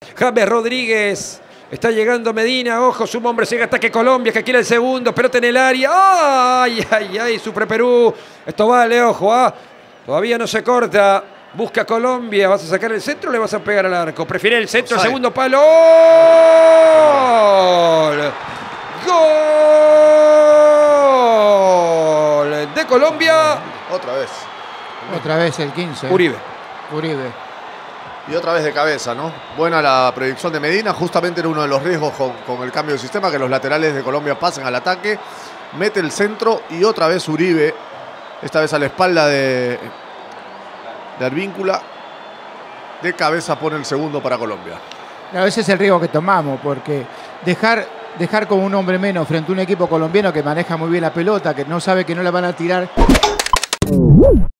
James Rodríguez. Está llegando Medina, ojo, su hombre sigue ataque Colombia, que quiere el segundo, pelota en el área. ¡Ay, ay, ay! Supre Perú. Esto vale, ojo, ¿ah? Todavía no se corta. Busca Colombia. ¿Vas a sacar el centro o le vas a pegar al arco? Prefiere el centro, segundo palo. ¡Gol! ¡Gol! De Colombia. Otra vez. Otra vez el 15. Uribe. Y otra vez de cabeza, ¿no? Buena la predicción de Medina. Justamente era uno de los riesgos con el cambio de sistema, que los laterales de Colombia pasen al ataque. Mete el centro y otra vez Uribe. Esta vez a la espalda de Advíncula. De cabeza pone el segundo para Colombia. A veces es el riesgo que tomamos, porque dejar con un hombre menos frente a un equipo colombiano que maneja muy bien la pelota, que no sabe que no la van a tirar.